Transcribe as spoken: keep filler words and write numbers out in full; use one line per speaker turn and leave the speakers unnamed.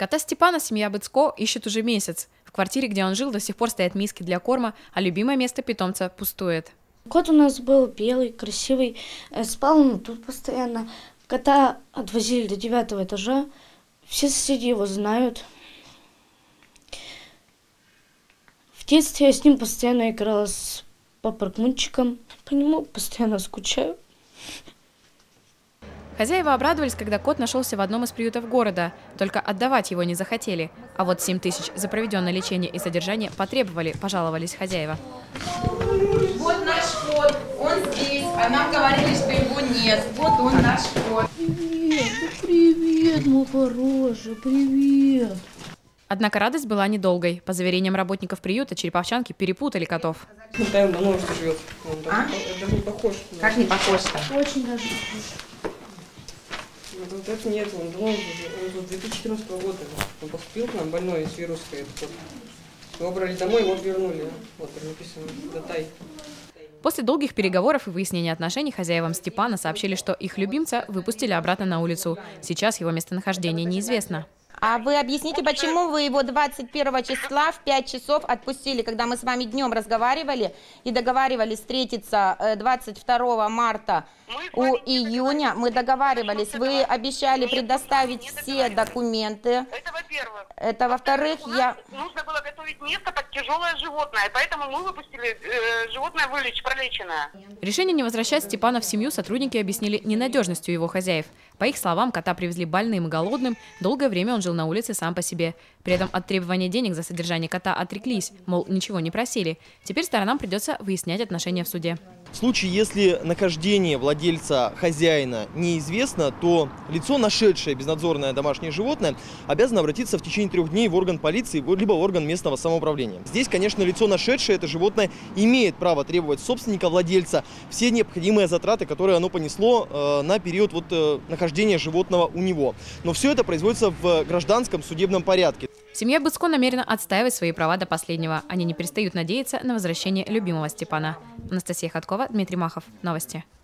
Кота Степана семья Быцко ищет уже месяц. В квартире, где он жил, до сих пор стоят миски для корма, а любимое место питомца пустует.
Кот у нас был белый, красивый, спал он тут постоянно. Кота отвозили до девятого этажа, все соседи его знают. В детстве я с ним постоянно играла с папаргмунчиком, по нему постоянно скучаю.
Хозяева обрадовались, когда кот нашелся в одном из приютов города, только отдавать его не захотели. А вот семь тысяч за проведенное лечение и содержание потребовали, пожаловались хозяева.
Вот наш кот, он здесь, а нам говорили, что его нет. Вот он наш кот.
Привет, ну привет, мой хороший, привет.
Однако радость была недолгой. По заверениям работников приюта, череповчанки перепутали котов.
Ну, там давно уже живет. Он
А?
даже не похож.
Как не похож-то?
Очень даже похож.
Вот это нет, он давно уже живет. Он с две тысячи четырнадцатого года. Он поступил к нам больной с вируской. Его брали домой, его вернули. Вот там написано «Датай».
После долгих переговоров и выяснения отношений хозяевам Степана сообщили, что их любимца выпустили обратно на улицу. Сейчас его местонахождение неизвестно.
А вы объясните, почему вы его двадцать первого числа в пять часов отпустили, когда мы с вами днем разговаривали и договаривались встретиться двадцать второго марта у июня. Мы договаривались, вы обещали предоставить все документы.
Это во-первых.
Это во-вторых, я...
Нужно было готовить место под тяжелое животное, поэтому мы выпустили э, животное вылечь, пролеченное.
Решение не возвращать Степана в семью сотрудники объяснили ненадежностью его хозяев. По их словам, кота привезли больным и голодным, долгое время он жил на улице сам по себе. При этом от требования денег за содержание кота отреклись, мол, ничего не просили. Теперь сторонам придется выяснять отношения в суде.
В случае, если нахождение владельца хозяина неизвестно, то лицо, нашедшее безнадзорное домашнее животное, обязано обратиться в течение трех дней в орган полиции либо в орган местного самоуправления. Здесь, конечно, лицо, нашедшее это животное, имеет право требовать собственника, владельца все необходимые затраты, которые оно понесло э, на период вот, э, нахождения животного у него. Но все это производится в гражданском судебном порядке.
Семья Быцко намерена отстаивать свои права до последнего. Они не перестают надеяться на возвращение любимого Степана. Анастасия Ходкова, Дмитрий Махов. Новости.